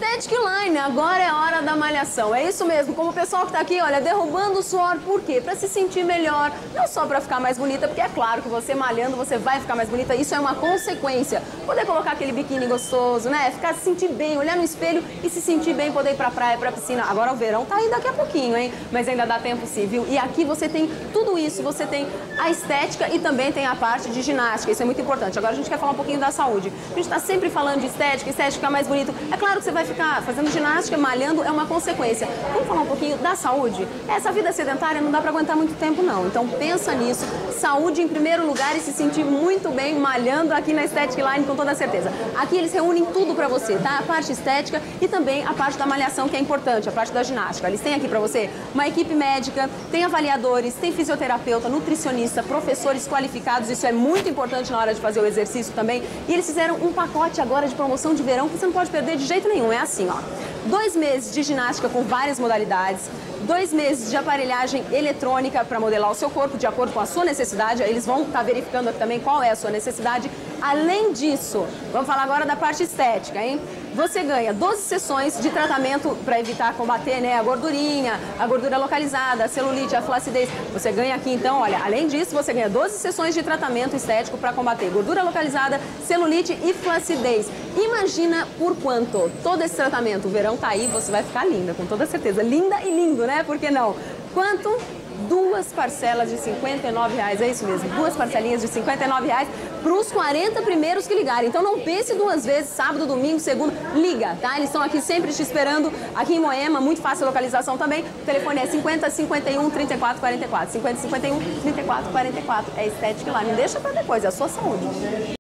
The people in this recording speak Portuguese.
Aesthetic Line, agora é hora da malhação. É isso mesmo, como o pessoal que tá aqui, olha, derrubando o suor. Por quê? Pra se sentir melhor, não só pra ficar mais bonita, porque é claro que você malhando, você vai ficar mais bonita, isso é uma consequência. Poder colocar aquele biquíni gostoso, né? Ficar se sentir bem, olhar no espelho e se sentir bem, poder ir pra praia, pra piscina. Agora o verão tá aí daqui a pouquinho, hein? Mas ainda dá tempo sim, viu? E aqui você tem tudo isso, você tem a estética e também tem a parte de ginástica, isso é muito importante. Agora a gente quer falar um pouquinho da saúde. A gente tá sempre falando de estética ficar mais bonito. É claro que você vai ficar fazendo ginástica, malhando, é uma consequência. Vamos falar um pouquinho da saúde? Essa vida sedentária não dá pra aguentar muito tempo, não. Então pensa nisso. Saúde em primeiro lugar e se sentir muito bem malhando aqui na Aesthetic Line, com toda certeza. Aqui eles reúnem tudo pra você, tá? A parte estética e também a parte da malhação, que é importante, a parte da ginástica. Eles têm aqui pra você uma equipe médica, tem avaliadores, tem fisioterapeuta, nutricionista, professores qualificados, isso é muito importante na hora de fazer o exercício também. E eles fizeram um pacote agora de promoção de verão que você não pode perder de jeito nenhum. É assim, ó. 2 meses de ginástica com várias modalidades, 2 meses de aparelhagem eletrônica para modelar o seu corpo de acordo com a sua necessidade. Eles vão estar verificando aqui também qual é a sua necessidade. Além disso, vamos falar agora da parte estética, hein? Você ganha 12 sessões de tratamento para evitar combater, né, a gordurinha, a gordura localizada, a celulite, a flacidez. Você ganha aqui, então, olha, além disso, você ganha 12 sessões de tratamento estético para combater gordura localizada, celulite e flacidez. Imagina por quanto todo esse tratamento, o verão tá aí, você vai ficar linda, com toda certeza. Linda e lindo, né? Por que não? Quanto? 2 parcelas de R$59, é isso mesmo, 2 parcelinhas de R$59 para os 40 primeiros que ligarem. Então não pense 2 vezes, sábado, domingo, segunda, liga, tá? Eles estão aqui sempre te esperando, aqui em Moema, muito fácil a localização também. O telefone é 50 51 34 44, 50 51 34 44, é Aesthetic Line. Não deixa para depois, é a sua saúde.